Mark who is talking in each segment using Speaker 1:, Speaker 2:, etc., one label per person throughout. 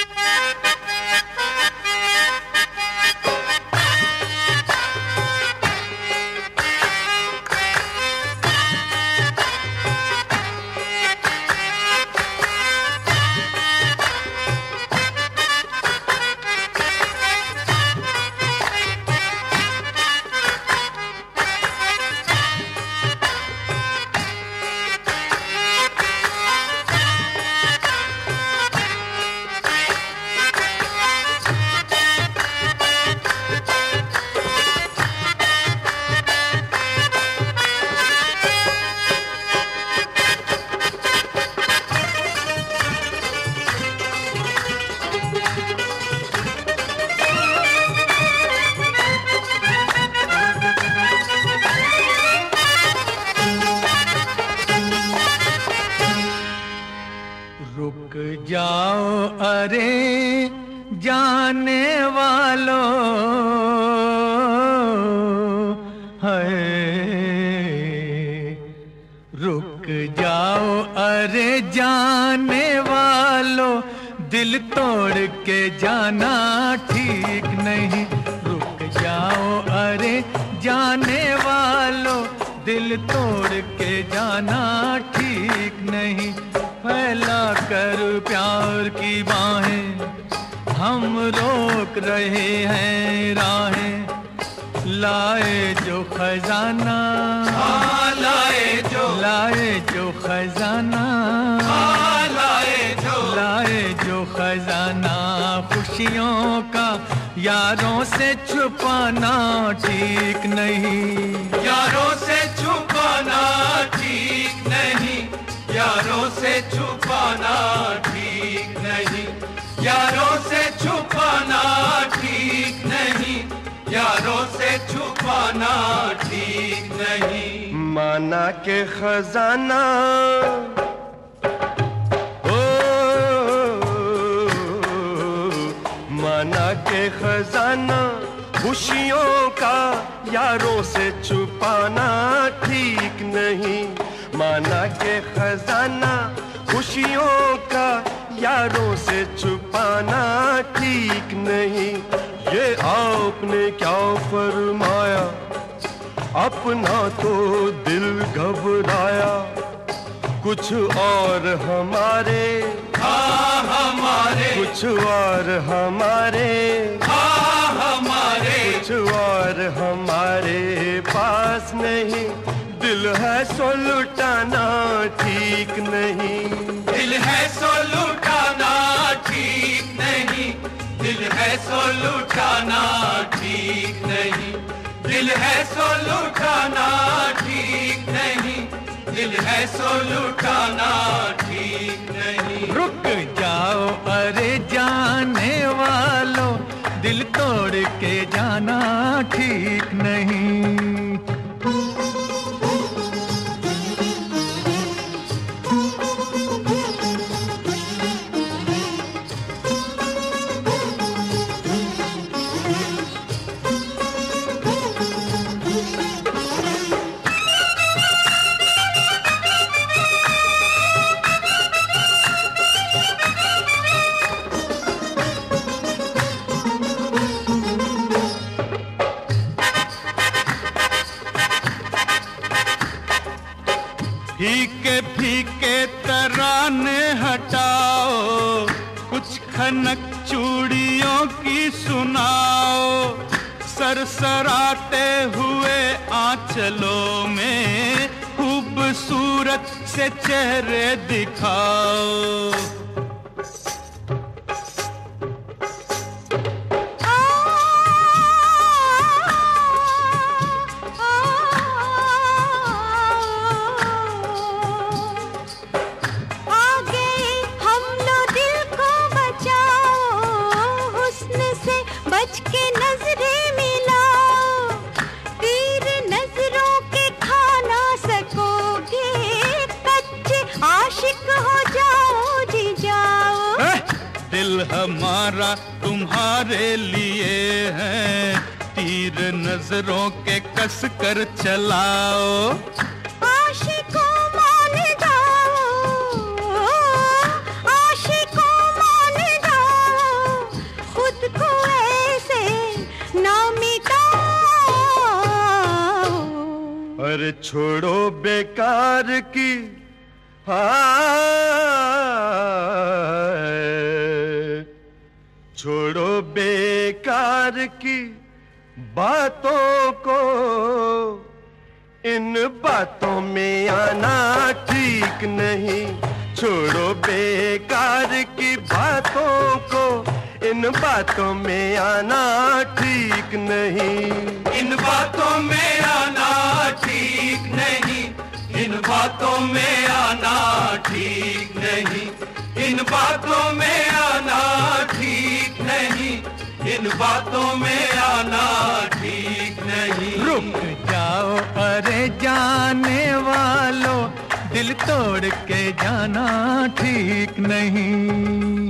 Speaker 1: जाओ अरे जाने वालों, है रुक जाओ अरे जाने वालों, दिल तोड़ के जाना ठीक नहीं। रुक जाओ अरे जाने वालों, दिल तोड़ के जाना ठीक नहीं। फैला कर प्यार की बाहें, हम रोक रहे हैं राहें। लाए जो खजाना, लाए जो खजाना, लाए जो खजाना खुशियों का, यारों से छुपाना ठीक नहीं।
Speaker 2: यारों से छुपाना ठीक नहीं, यारों से छुपाना ठीक नहीं, यारों से छुपाना ठीक नहीं, यारों से छुपाना ठीक नहीं।
Speaker 3: माना के खजाना, ओ माना के खजाना खुशियों का, यारों से छुपाना ठीक नहीं। माना के खजाना खुशियों का, यारों से छुपाना ठीक नहीं। ये आपने क्या फरमाया, अपना तो दिल घबराया। कुछ और हमारे,
Speaker 2: हाँ हमारे,
Speaker 3: कुछ और हमारे,
Speaker 2: हाँ हमारे,
Speaker 3: कुछ और हमारे पास नहीं। दिल है सो लुटाना ठीक नहीं,
Speaker 2: दिल है सो लुटाना ठीक नहीं, दिल है सो लुटाना ठीक नहीं, दिल है सो लुटाना ठीक नहीं, दिल है सो लुटाना ठीक नहीं।
Speaker 1: रुक जाओ अरे जाने वालों, दिल तोड़ के जाना ठीक नहीं। फीके फीके तराने हटाओ, कुछ खनक चूड़ियों की सुनाओ। सरसराते हुए आंचलों में खूबसूरत से चेहरे दिखाओ। दिल हमारा तुम्हारे लिए है, तीर नजरों के कस कर चलाओ।
Speaker 4: आशिकों मान जाओ, आशिकों मान जाओ,
Speaker 3: अरे छोड़ो बेकार की छोड़ो बेकार की बातों को, इन बातों में आना ठीक नहीं। छोड़ो बेकार की बातों को, इन बातों में आना ठीक नहीं।
Speaker 2: इन बातों में आना ठीक नहीं, इन बातों में आना ठीक नहीं, इन बातों में आना ठीक नहीं, इन बातों में आना ठीक नहीं।
Speaker 1: रुक जाओ अरे जाने वालों, दिल तोड़ के जाना ठीक नहीं।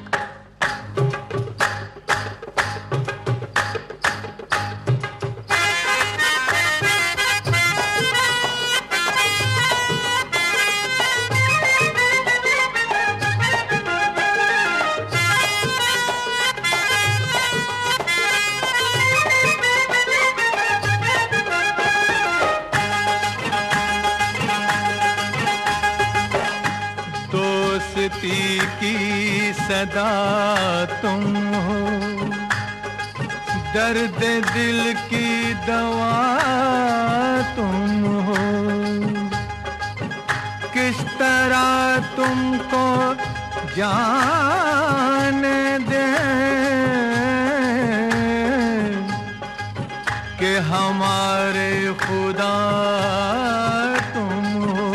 Speaker 1: दोस्ती की सदा तुम हो, दर्द दिल की दवा तुम हो। किस तरह तुमको जान दे कि हमारे खुदा तुम हो।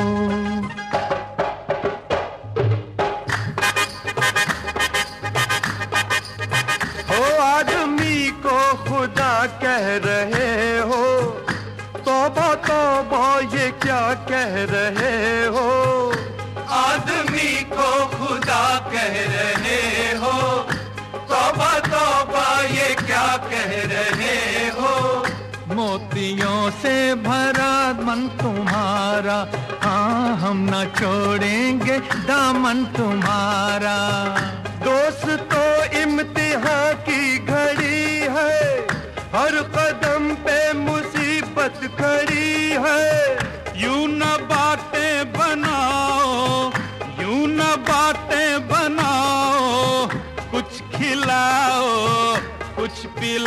Speaker 3: आदमी को खुदा कह रहे हो, तौबा तौबा ये क्या कह रहे हो।
Speaker 2: आदमी को खुदा कह रहे हो, तौबा तौबा ये क्या कह रहे हो।
Speaker 1: मोतियों से भरा मन तुम्हारा, हाँ हम न छोड़ेंगे दामन तुम्हारा।
Speaker 3: दोस्तों इम्तिहान की घड़ी है, हर कदम पे मुसीबत खड़ी है।
Speaker 1: यूं न बातें बनाओ, यूं न बातें बनाओ, कुछ खिलाओ कुछ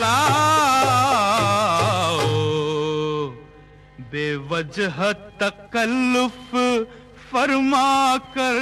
Speaker 1: पिलाओ। बेवजह तकल्लुफ फरमा कर,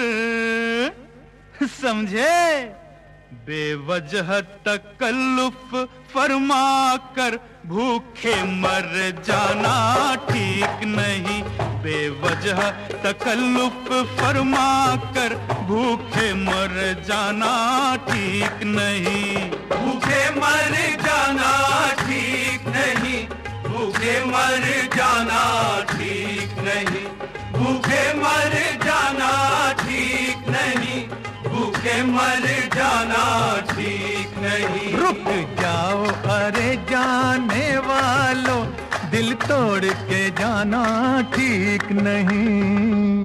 Speaker 1: समझे? बेवजह तकल्लुफ फरमा कर भूखे मर जाना ठीक नहीं। बेवजह तकल्लुफ फरमा कर भूखे मर जाना ठीक नहीं।
Speaker 2: भूखे मर जाना ठीक नहीं, भूखे मर जाना ठीक नहीं, भूखे मर जाना ठीक नहीं, भूखे मर जाना ठीक नहीं।
Speaker 1: रुक जाओ अरे जाने वालों, दिल तोड़ के जाना ठीक नहीं।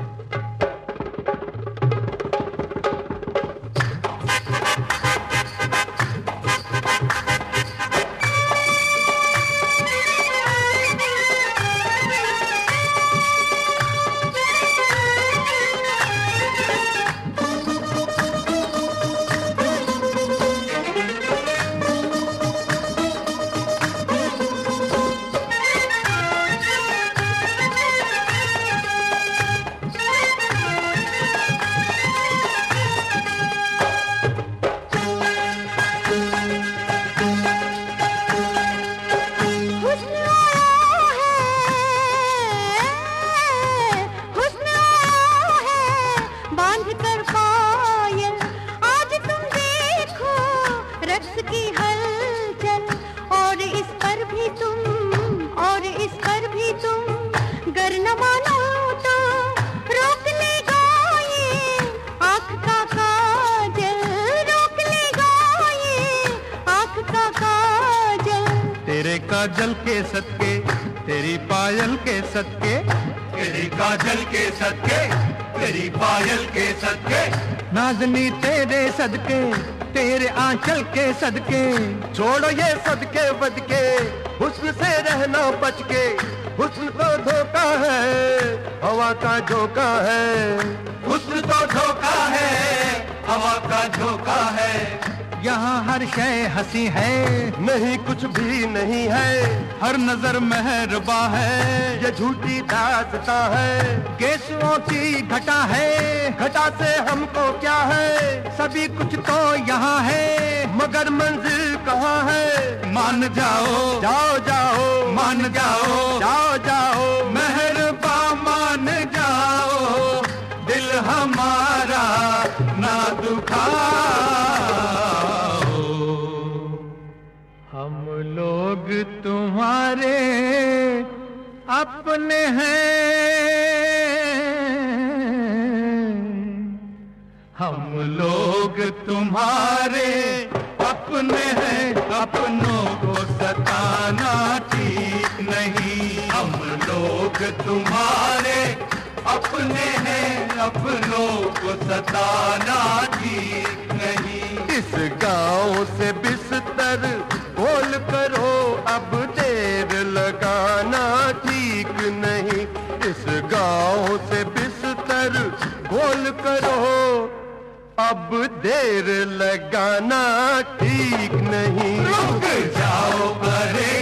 Speaker 1: तेरे काजल के सदके, तेरी पायल के सदके,
Speaker 2: तेरी काजल के सदके, तेरी पायल के सदके,
Speaker 1: नाज़नी तेरे सदके, तेरे आंचल के सदके।
Speaker 3: छोड़ो ये सदके बदके, हुस्न से रहना बच के, हुस्न तो धोखा है, हवा का झोंका है।
Speaker 2: हुस्न तो धोखा है, हवा का झोंका है।
Speaker 1: यहाँ हर शय हंसी है,
Speaker 3: नहीं कुछ भी नहीं है,
Speaker 1: हर नजर मेहरबा है।
Speaker 3: ये झूठी दास्तां है,
Speaker 1: केसुओं की घटा है,
Speaker 3: घटा से हमको क्या है।
Speaker 1: सभी कुछ तो यहाँ है,
Speaker 3: मगर मंजिल कहाँ है।
Speaker 1: मान जाओ
Speaker 3: जाओ जाओ
Speaker 1: मान जाओ,
Speaker 3: जाओ जाओ
Speaker 1: मेहरबा मान जाओ, दिल हमारा ना दुखाओ। हम लोग तुम्हारे अपने हैं, हम लोग तुम्हारे अपने हैं, अपनों को सताना ठीक नहीं।
Speaker 2: हम लोग तुम्हारे अपने हैं, अपनों को सताना ठीक नहीं।
Speaker 3: इस गांव से बिस्तर बोल करो, अब देर लगाना ठीक नहीं। इस गांव से बिस्तर बोल करो, अब देर लगाना ठीक नहीं।
Speaker 2: रुक जाओ, अरे